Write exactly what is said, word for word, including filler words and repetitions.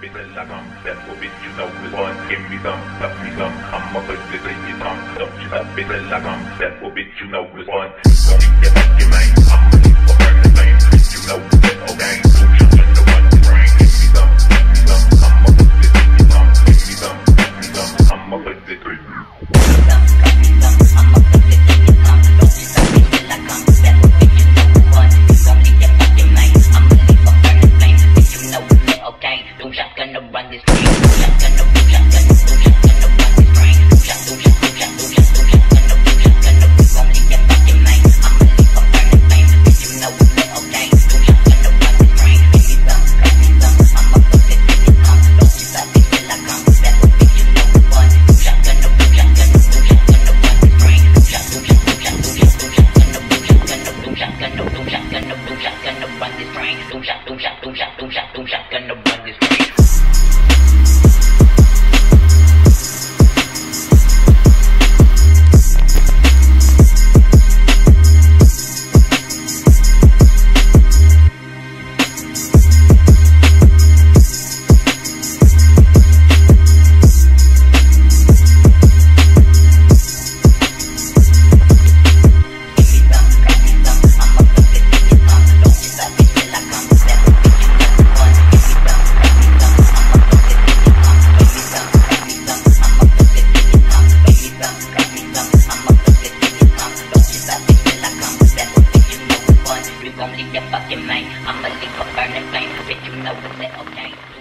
bitch like I'm that for bitch, you know it's fun. Give me some, suck me some, I'ma put this in your tongue. Don't you stop bitch like I'm that for bitch, you know it's fun. Gonna eat your fucking man, I'ma leave for burn the flame. You know that okay, two shots in the one brain. Give me some, give me some, I'ma put this in your tongue. Give me some, give me some, I'ma put this in your tongue. Gonna run this train. I'ma leave a burning flame, bitch, you know it's okay.